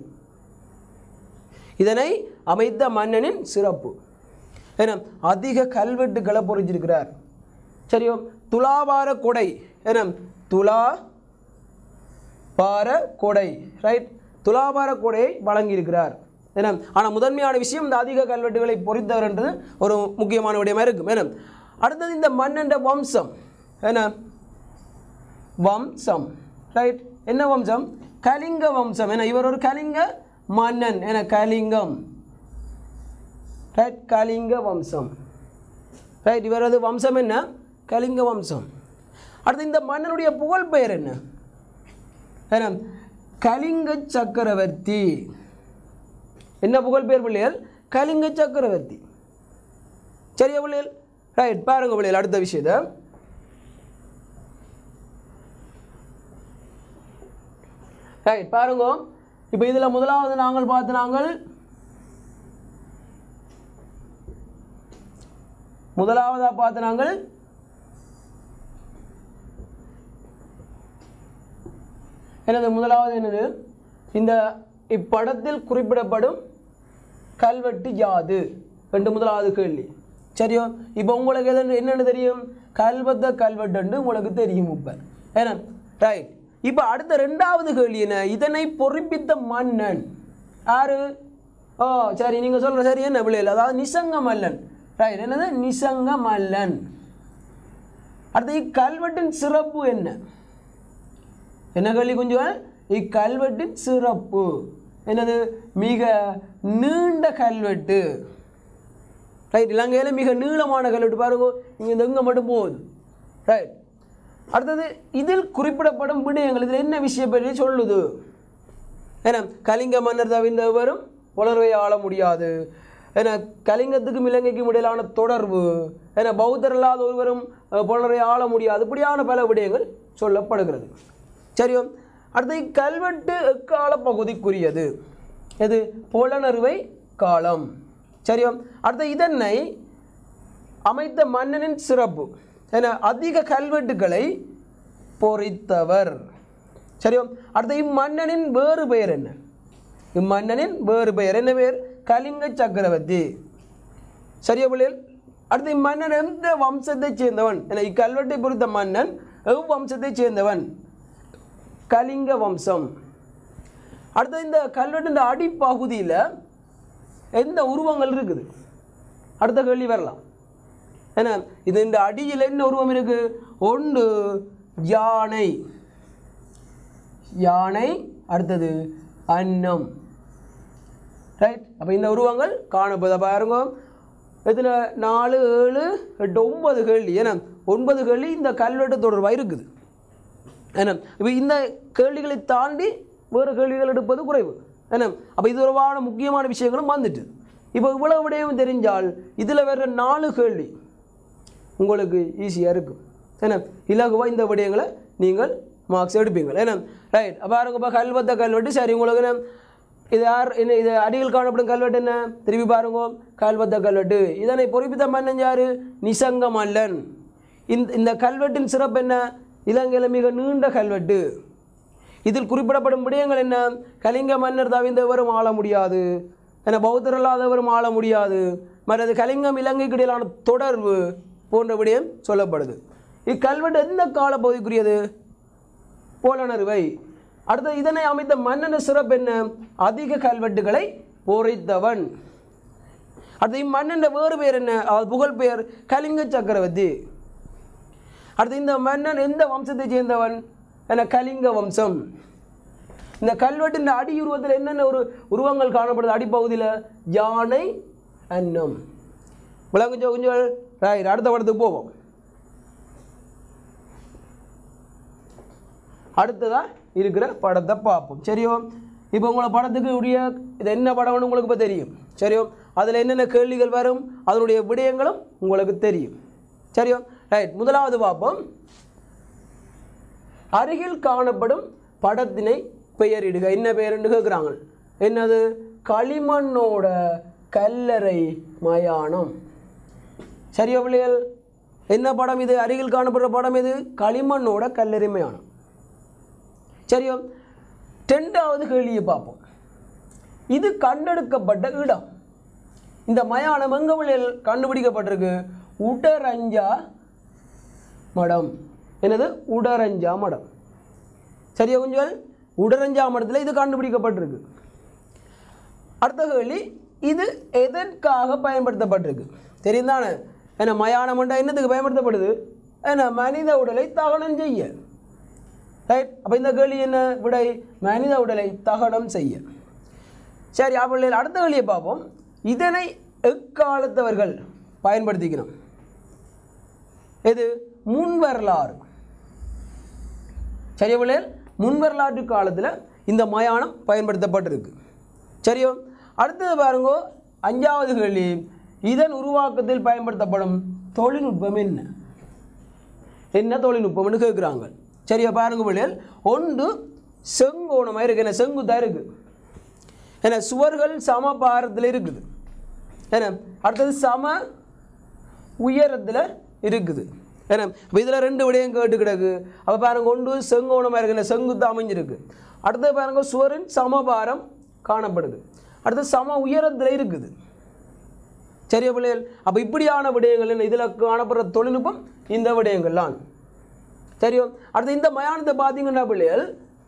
[SPEAKER 1] இதனை அமைத்த மன்னனின் சிறப்பு ஏன்னா அதிக கல்வெட்டுகளை பொறிஞ்சிருக்கிறார் சரியோ துலாபார கொடை ஏன்னா துலா பார கொடை ரைட் துலாபார கொடையை வழங்கியிருக்கிறார் ஏன்னா ஆனால் முதன்மையான விஷயம் இந்த அதிக கல்வெட்டுகளை பொறித்தவர் என்றது ஒரு முக்கியமான விடயமாக இருக்கும் ஏன்னா அடுத்தது இந்த மன்னன் வம்சம் ஏன்னா வம்சம் ரைட் என்ன வம்சம் கலிங்க வம்சம் ஏன்னா இவர் ஒரு கலிங்க மன்னன் என கலிங்கம் ரைட் கலிங்க வம்சம் ரைட் இவரது வம்சம் என்ன கலிங்க வம்சம் அடுத்து இந்த மன்னனுடைய புகழ் பெயர் என்ன ஏன்னா கலிங்க சக்கரவர்த்தி என்ன புகழ் பெயர் பிள்ளைகள் கலிங்க சக்கரவர்த்தி சரியா பிள்ளைகள் ரைட் பாருங்க பிள்ளைகள் அடுத்த விஷயத்தை ரைட் பாருங்க இப்போ இதில் முதலாவது நாங்கள் பார்த்து நாங்கள் முதலாவதாக பார்த்து நாங்கள் என்னது முதலாவது என்னது இந்த இப்படத்தில் குறிப்பிடப்படும் கல்வெட்டு யாது என்று முதலாவது கேள்வி சரியோ இப்போ உங்களுக்கு எது என்னென்னு தெரியும் கல்வெத்த கல்வெட்டு உங்களுக்கு தெரியும் இப்போ ஏன்னா ரைட் இப்போ அடுத்த ரெண்டாவது கேள்வி என்ன இதனை பொறிப்பித்த மன்னன் யாரு ஓ சரி நீங்கள் சொல்கிற சரி என்ன பிள்ளைகள் அதாவது நிசங்க மல்லன் ரைட் என்னது நிசங்க மல்லன் அடுத்து இக்கல்வெட்டின் சிறப்பு என்ன என்ன கேள்வி கொஞ்சம் இக்கல்வெட்டின் சிறப்பு என்னது மிக நீண்ட கல்வெட்டு ரைட் இலங்கையில் மிக நீளமான கல்வெட்டு பாருங்க இங்கே இந்த எங்கே மட்டும் போகுது ரைட் அடுத்தது இதில் குறிப்பிடப்படும் விடயங்கள் இதில் என்ன விஷயம் பற்றி சொல்லுது ஏன்னா கலிங்க மன்னர் தவிர்ந்தவரும் புலனர்வை ஆள முடியாது ஏன்னா கலிங்கத்துக்கும் இலங்கைக்கும் இடையிலான தொடர்பு ஏன்னா பௌத்தர் இல்லாத ஒருவரும் புலனர்வை ஆள முடியாது இப்படியான பல விடயங்கள் சொல்லப்படுகிறது சரியோ அடுத்து கல்வெட்டு எக்கால பகுதிக்குரியது எது புலனறுவை காலம் சரியோ அடுத்து இதனை அமைத்த மன்னனின் சிறப்பு ஏன்னா அதிக கல்வெட்டுகளை பொறித்தவர் சரியோ அடுத்து இம்மன்னனின் வேறு பெயர் என்ன இம்மன்னனின் வேறு பெயர் என்ன பெயர் கலிங்க சக்கரவர்த்தி சரியா பிள்ளைகள் அடுத்து இம்மன்னன் எந்த வம்சத்தை சேர்ந்தவன் என இக்கல்வெட்டை பொறுத்த மன்னன் எவ் வம்சத்தை சேர்ந்தவன் கலிங்க வம்சம் அடுத்து இந்த கல்வெட்டு இந்த அடிப்பகுதியில் எந்த உருவங்கள் இருக்குது அடுத்த கேள்வி வரலாம். ஏன்னா இது இந்த அடியில் என்ன உருவம் இருக்கு? ஒன்று யானை, யானை, அடுத்தது அன்னம். ரைட். அப்போ இந்த உருவங்கள் காணப்படுது. பாருங்க எத்தனை? நாலு, ஏழு, எட்டு, ஒன்பது கேள்வி. ஏன்னா ஒன்பது கேள்வி இந்த கல்வெட்டு தொடர்பாக இருக்குது. ஏன்னா இப்போ இந்த கேள்விகளை தாண்டி வேறு கேள்விகள் எடுப்பது குறைவு. ஏன்னா அப்போ இது தொடர்பான முக்கியமான விஷயங்களும் வந்துட்டு இப்போ இவ்வளவு விடையும் தெரிஞ்சால் இதில் வேறு நாலு கேள்வி உங்களுக்கு ஈஸியாக இருக்கும். ஏன்னா இலகுவாக இந்த விடயங்களை நீங்கள் மார்க்ஸ் எடுப்பீங்க. ஏன்னா ரைட். அப்போ பாருங்க, இப்போ கல்வெத்த கல்வெட்டு சரி உங்களுக்கு என்ன இது யார் என்ன இது அடியில் காணப்படும் கல்வெட்டு என்ன? திரும்பி பாருங்க, கல்வெத்த கல்வெட்டு. இதனை பொறிப்பித்த மன்னன் யார்? நிசங்க மல்லன். இந்த இந்த கல்வெட்டின் சிறப்பு என்ன? இலங்கையில் மிக நீண்ட கல்வெட்டு. இதில் குறிப்பிடப்படும் விடயங்கள் என்ன? கலிங்க மன்னர் தவிர்ந்தவரும் ஆள முடியாது, என பௌத்தர் இல்லாதவரும் ஆள முடியாது, மற்றது கலிங்கம் இலங்கைக்கு இடையிலான தொடர்பு போன்ற விடயம் சொல்லப்படுது. இக்கல்வெட்டு எந்த காலப்பகுதிக்குரியது? போலனறுவை. அடுத்து இதனை அமைத்த மன்னன் சிறப்பு என்ன? அதிக கல்வெட்டுகளை பொறித்தவன். அடுத்து இம்மன்னன் வேறு பேர் என்ன? புகழ் பெயர் கலிங்க சக்கரவர்த்தி. அடுத்து இந்த மன்னன் எந்த வம்சத்தை சேர்ந்தவன்? என கலிங்க வம்சம். இந்த கல்வெட்டின் அடி உருவத்தில் என்னென்ன ஒரு உருவங்கள் காணப்படுது? அடிப்பகுதியில் யானை, அன்னம். விளங்குச்சோ கொஞ்சம்? ரைட். அடுத்த படத்துக்கு போவோம். அடுத்ததான் இருக்கிற படத்தை பார்ப்போம். சரியோ? இப்போ உங்களை படத்துக்கு உரிய இது என்ன படம்னு உங்களுக்கு இப்போ தெரியும். சரியோ? அதில் என்னென்ன கேள்விகள் வரும், அதனுடைய விடயங்களும் உங்களுக்கு தெரியும். சரியோ? ரைட். முதலாவது பார்ப்போம். அருகில் காணப்படும் படத்தினை பெயரிடுக. என்ன பெயர்ன்னு கேட்குறாங்க. என்னது? களிமண்ணோட கல்லறை மயானம். சரியா பிள்ளைகள்? என்ன படம் இது? அருகில் காணப்படுற படம் இது களிமண்ணோட கல்லறை மயானம். சரியோ? ரெண்டாவது கேள்வியை பார்ப்போம். இது கண்டெடுக்கப்பட்ட இடம். இந்த மயானம் எங்க பிள்ளைகள் கண்டுபிடிக்கப்பட்டிருக்கு? உடரஞ்சா மடம். என்னது? உடரஞ்சா மடம். சரியா குஞ்சல்? உடரஞ்சா மடத்தில் இது கண்டுபிடிக்கப்பட்டிருக்கு. அடுத்த கேள்வி, இது எதற்காக பயன்படுத்தப்பட்டிருக்கு? தெரியுந்தானே? ஏன்னா மயானம் என்னத்துக்கு பயன்படுத்தப்படுது? ஏன்னா மனித உடலை தகனம் செய்ய. ரைட். அப்போ இந்த கேள்வி என்ன விடை? மனித உடலை தகனம் செய்ய. சரி, அப்போ அடுத்த கேள்வியை பார்ப்போம். இதனை எக்காலத்தவர்கள் பயன்படுத்திக்கணும்? எது? முன் வரலாறு. சரியா பிள்ளைகள்? முன் வரலாற்று காலத்தில் இந்த மயானம் பயன்படுத்தப்பட்டிருக்கு. சரியோ? அடுத்தது பாருங்க, அஞ்சாவது கேள்வி. இதன் உருவாக்கத்தில் பயன்படுத்தப்படும் தொழில்நுட்பம் என்ன? என்ன தொழில்நுட்பம்னு கேட்குறாங்க. சரியா? பாருங்க பிள்ளைகள், ஒன்று செங்கோணமாக இருக்குது. என்ன? செங்குத்தாக இருக்குது. ஏன்னா சுவர்கள் சம பாரத்தில் இருக்குது. ஏன்னா அடுத்தது சம உயரத்தில் இருக்குது. ஏன்னா இதில் ரெண்டு விடயம் கேட்டு கிடக்கு. அப்போ பாருங்க, ஒன்று செங்கோணமாக இருக்கு, செங்குத்து அமைஞ்சிருக்கு. அடுத்தது பாருங்க, சுவரின் சமபாரம் காணப்படுது. அடுத்து சம உயரத்தில் இருக்குது. சரியா பிள்ளைகள்? அப்போ இப்படியான விடயங்கள் இதில் காணப்படுற தொழில்நுட்பம் இந்த விடயங்கள்லாம். சரியோ? அடுத்து இந்த மயானத்தை பார்த்தீங்கன்னா பிள்ளைகள்,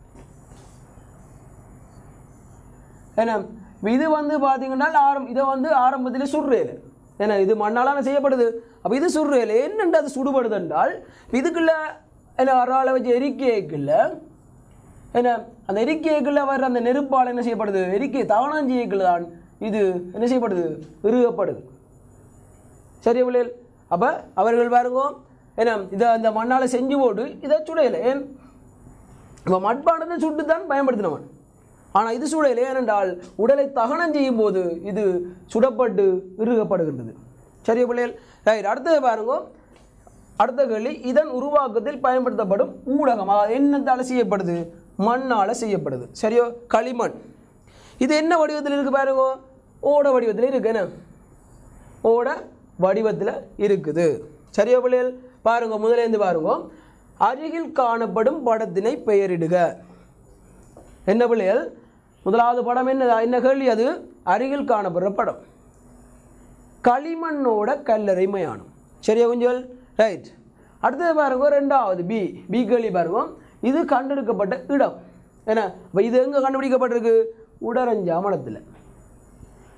[SPEAKER 1] ஏன்னா இது வந்து பார்த்தீங்கன்னா ஆரம் இதை வந்து ஆரம்பத்தில் சுடுறேல. ஏன்னா இது மண்ணால் செய்யப்படுது. அப்போ இது சுடுறேல என்னென்று அது சுடுபடுது என்றால், இதுக்குள்ள என்ன அறால வச்சு எரிக்கைக்குள்ள ஏன்னா அந்த எரிக்கைக்குள்ள வர்ற அந்த நெருப்பால் என்ன செய்யப்படுது? எரிக்கை தவணாஞ்சியக்குள்ள தான் இது என்ன செய்யப்படுது? இறுகப்படுது. சரியா பிள்ளைகள்? அப்போ அவர்கள் பாருங்க, ஏன்னா இதை அந்த மண்ணால் செஞ்சு போட்டு இதை சுடையலை. ஏன்? இப்போ மட்பானத்தை சுட்டு தான் பயன்படுத்தினவன். ஆனால் இது சுடையலை. ஏனென்றால் உடலை தகனம் செய்யும் போது இது சுடப்பட்டு இறுகப்படுகின்றது. சரியா பிள்ளைகள்? ரைட். அடுத்தது பாருங்க, அடுத்த கேள்வி. இதன் உருவாக்கத்தில் பயன்படுத்தப்படும் ஊடகம் என்னத்தால் செய்யப்படுது? மண்ணால் செய்யப்படுது. சரியோ? களிமண். இது என்ன வடிவத்தில் இருக்குது பாருங்க? ஓட வடிவத்தில் இருக்கு. என்ன? ஓட வடிவத்தில் இருக்குது. சரியா பிள்ளைகள்? பாருங்க, முதலேருந்து பாருங்க. அருகில் காணப்படும் படத்தினை பெயரிடுக. என்ன பிள்ளைகள்? முதலாவது படம் என்ன? என்ன கேள்வி அது? அருகில் காணப்படுற படம் களிமண்ணோட கல்லறை மயானம். சரியா குஞ்சல்? ரைட். அடுத்தது பாருங்க, ரெண்டாவது பி பி கேள்வி பாருங்க. இது கண்டெடுக்கப்பட்ட இடம். ஏன்னா இது எங்கே கண்டுபிடிக்கப்பட்டிருக்கு? உடரஞ்சா மடத்தில்.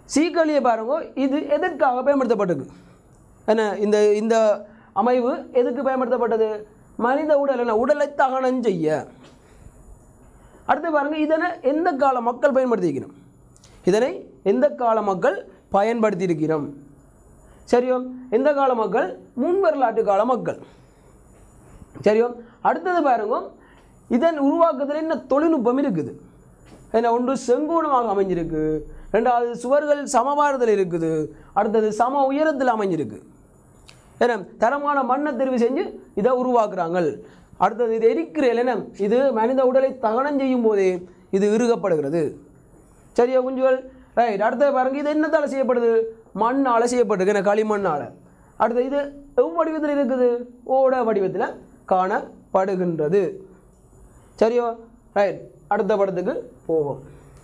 [SPEAKER 1] சி கேள்வியை பாருங்க, இது எதற்காக பயன்படுத்தப்பட்டிருக்கு? என்ன இந்த இந்த அமைவு எதுக்கு பயன்படுத்தப்பட்டது? மனித உடல் என்ன உடலை தகனம் செய்ய. அடுத்து பாருங்க, இதனை எந்த கால மக்கள் பயன்படுத்திக்கணும்? இதனை எந்த கால மக்கள் பயன்படுத்தி இருக்கிறோம்? சரியோ, எந்த கால மக்கள்? முன் வரலாற்று கால மக்கள். சரியோ, அடுத்தது பாருங்க, இதன் உருவாக்கத்தில் என்ன தொழில்நுட்பம் இருக்குது? என்ன ஒன்று செங்கோணமாக அமைஞ்சிருக்கு, ரெண்டாவது சுவர்கள் சமபாரத்தில் இருக்குது, அடுத்தது சம உயரத்தில் அமைஞ்சிருக்கு. ஏன்னா தரமான மண்ணை தெரிவு செஞ்சு இதை உருவாக்குறாங்க. அடுத்தது இது எரிக்கிற என்ன, இது மனித உடலை தகனம் செய்யும் போதே இது இறுகப்படுகிறது. சரியா குஞ்சுகள்? ரைட். அடுத்தது பாருங்க, இது என்னத்தால் செய்யப்படுது? மண்ணால் செய்யப்படுது, என்ன களிமண்ணால். அடுத்தது இது எவ் வடிவத்தில் இருக்குது? ஓட வடிவத்தில் காணப்படுகின்றது. சரியோ? ரைட். அடுத்த படத்துக்கு போவோம்.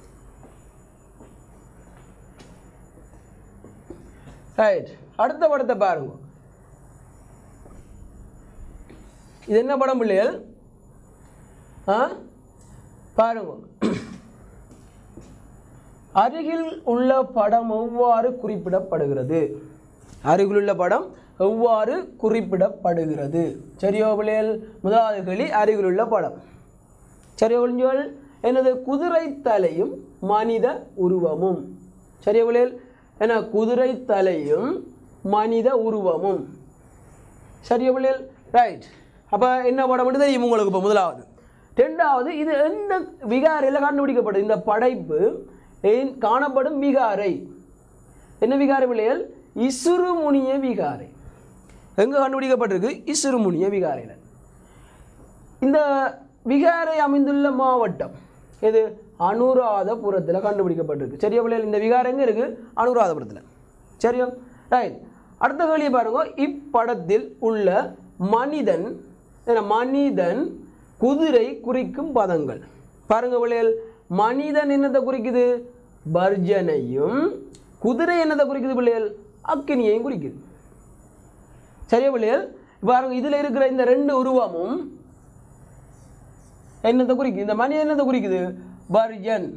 [SPEAKER 1] ரைட். அடுத்த படத்தை பாருங்க. இது என்ன படம் பிள்ளைகள்? ஆ பாருங்க, அருகில் உள்ள படம் எவ்வாறு குறிப்பிடப்படுகிறது? அருகில் உள்ள படம் எவ்வாறு குறிப்பிடப்படுகிறது? சரியோ பிள்ளைகள்? முதலாவது கேள்வி அருகில் உள்ள படம். சரியோ பிள்ளைகள்? என்னது? குதிரை தலையும் மனித உருவமும். சரியோ பிள்ளைகள்? என்ன? குதிரை தலையும் மனித உருவமும். சரியோ பிள்ளைகள்? ரைட். அப்போ என்ன படம் மட்டும் தெரியும் உங்களுக்கு? இப்போ முதலாவது. ரெண்டாவது, இது எந்த விகாரையில் கண்டுபிடிக்கப்பட்டது? இந்த படைப்பு காணப்படும் விகாரை என்ன விகாரை பிள்ளைகள்? இசுருமுனிய விகாரை. எங்கே கண்டுபிடிக்கப்பட்டிருக்கு? இசுருமுனிய விகாரையில். இந்த விகாரை அமைந்துள்ள மாவட்டம் எது? அனுராதபுரத்தில் கண்டுபிடிக்கப்பட்டிருக்கு. சரியா பிள்ளைகள்? இந்த விகாரம் எங்கே இருக்குது? அனுராதபுரத்தில். சரியா? ரைட். அடுத்த கேள்வியை பாருங்க. இப்படத்தில் உள்ள மனிதன் மனிதன் குதிரை குறிக்கும் பதங்கள் பாருங்க பிள்ளைகள். மனிதன் என்னத்தை குறிக்குது? பர்ஜனையும். குதிரை என்னத்தை குறிக்குது பிள்ளைகள்? அக்கினியையும் குறிக்குது. சரியா பிள்ளைகள்? பாருங்க, இதில் இருக்கிற இந்த ரெண்டு உருவமும் என்னத்தை குறிக்குது? இந்த மனிதன் என்னத்தை குறிக்குது? பர்ஜன்.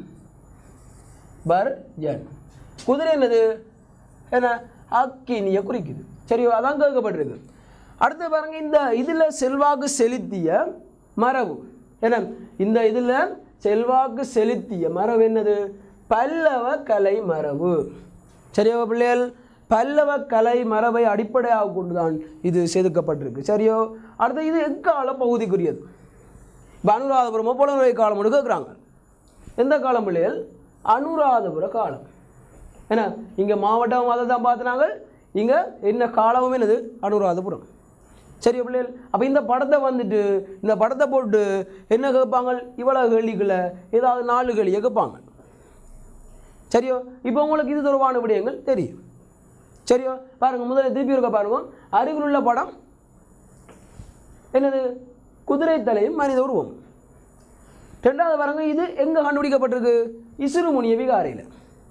[SPEAKER 1] பர்ஜன். குதிரை என்னது? என்ன? அக்கினியை குறிக்குது. சரியோ? அதான் கேட்கப்பட்டிருக்கு. அடுத்து பாருங்க, இந்த இதில் செல்வாக்கு செலுத்திய மரபு என்ன? இந்த இதில் செல்வாக்கு செலுத்திய மரபு என்னது? பல்லவ கலை மரபு. சரியோ பிள்ளைகள்? பல்லவ கலை மரபை அடிப்படையாக கொண்டுதான் இது செதுக்கப்பட்டிருக்கு. சரியோ? அடுத்து இது எக்கால பகுதிக்குரியது? அனுராதபுரமோ புலனுரை காலம் கேட்குறாங்க. எந்த காலம் பிள்ளைகள்? அனுராதபுர காலம். ஏன்னா இங்கே மாவட்டம் அதை தான் பார்த்துனாங்க. இங்கே என்ன காலமும் என்னது? அனுராதபுரம். சரியா பிள்ளைகள்? அப்போ இந்த படத்தை வந்துட்டு இந்த படத்தை போட்டு என்ன கேட்பாங்க? இவ்வளவு கேள்விகளை ஏதாவது நாலு கேள்வியை கேட்பாங்க. சரியோ? இப்போ உங்களுக்கு இது தொடர்பான விடயங்கள் தெரியும். சரியோ? பாருங்க, முதல்ல திருப்பி இருக்க பாருங்க. அருகில் உள்ள படம் என்னது? குதிரை தலையும் மனித உருவம். ரெண்டாவது பாருங்க, இது எங்கே கண்டுபிடிக்கப்பட்டிருக்கு? இசுருமுனிய விகாரையில்.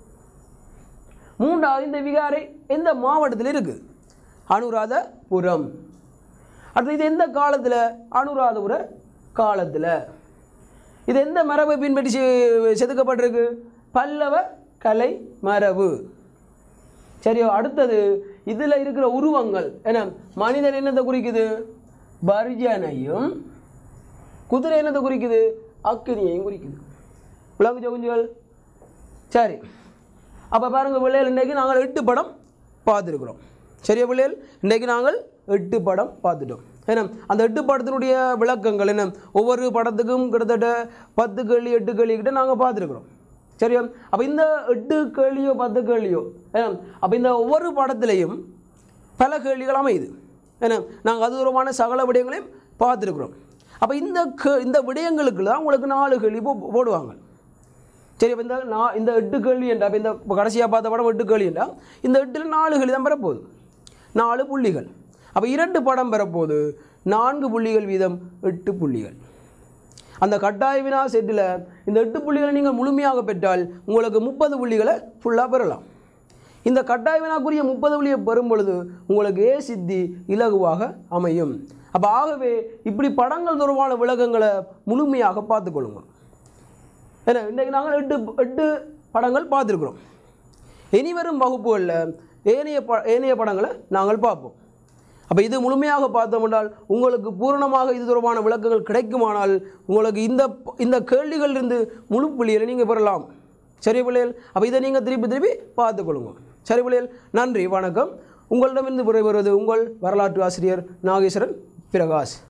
[SPEAKER 1] மூன்றாவது, இந்த விகாரை எந்த மாவட்டத்தில் இருக்கு? அனுராதபுரம். அடுத்து இது எந்த காலத்தில்? அனுராதபுர காலத்தில். இது எந்த மரபை பின்பற்றி செதுக்கப்பட்டிருக்கு? பல்லவ கலை மரபு. சரியோ? அடுத்தது இதில் இருக்கிற உருவங்கள் என்ன? மனிதன் என்னத்தை குறிக்குது? பர்ஜனையும். குதிரை என்னத்தை குறிக்குது? அக்கினியையும் குறிக்குது. விளங்குச்ச குஞ்சுகள்? சரி. அப்போ பாருங்கள் பிள்ளைகள், இன்றைக்கு நாங்கள் எட்டு படம் பார்த்துருக்குறோம். சரியா பிள்ளைகள்? இன்றைக்கு நாங்கள் எட்டு படம் பார்த்துட்டோம். ஏன்னா அந்த எட்டு படத்தினுடைய விளக்கங்கள் என்ன? ஒவ்வொரு படத்துக்கும் கிட்டத்தட்ட பத்து கேள்வி எட்டு கேள்வி கிட்ட நாங்கள் பார்த்துருக்குறோம். சரியா? அப்போ இந்த எட்டு கேள்வியோ பத்து கேள்வியோ ஏன்னா அப்போ இந்த ஒவ்வொரு படத்துலையும் பல கேள்விகள் அமையுது. ஏன்னா நாங்கள் அது தூரமான சகல விடயங்களையும் பார்த்துருக்குறோம். அப்போ இந்த இந்த விடயங்களுக்கு தான் உங்களுக்கு நாலு கேள்வி போ போடுவாங்க. சரி, அப்போ இந்த நான் இந்த எட்டு கேள்வி என்றா அப்போ இந்த கடைசியாக பார்த்த படம் எட்டு கேள்வி என்றா இந்த எட்டில் நாலு கேள்வி தான் பெறப்போகுது. நாலு புள்ளிகள். அப்போ இரண்டு படம் பெறப்போகுது. நான்கு புள்ளிகள் வீதம் எட்டு புள்ளிகள். அந்த கட்டாய வினா செட்டில் இந்த எட்டு புள்ளிகளை நீங்கள் முழுமையாக பெற்றால் உங்களுக்கு முப்பது புள்ளிகளை ஃபுல்லாக பெறலாம். இந்த கட்டாய வினாக்குரிய முப்பது புள்ளியை பெறும் பொழுது உங்களுக்கு ஏ சித்தி இலகுவாக அமையும். அப்போ ஆகவே இப்படி படங்கள் தொடர்பான விளக்கங்களை முழுமையாக பார்த்துக்கொள்ளுங்க. ஏன்னா இன்றைக்கு நாங்கள் எட்டு எட்டு படங்கள் பார்த்துருக்குறோம். இனிவரும் வகுப்புகளில் ஏனைய ப ஏனைய படங்களை நாங்கள் பார்ப்போம். அப்போ இது முழுமையாக பார்த்தோம் என்றால் உங்களுக்கு பூரணமாக இது தொடர்பான விளக்கங்கள் கிடைக்குமானால் உங்களுக்கு இந்த இந்த கேள்விகளிலிருந்து முழு புள்ளிகளை நீங்கள் பெறலாம். சரி பிள்ளைகள், அப்போ இதை நீங்கள் திருப்பி திருப்பி பார்த்துக்கொள்ளுங்க. சரி பிள்ளைகள், நன்றி, வணக்கம். உங்களிடமிருந்து விடைபெறுவது உங்கள் வரலாற்று ஆசிரியர் நாகேஸ்வரன் பிரகாஷ்.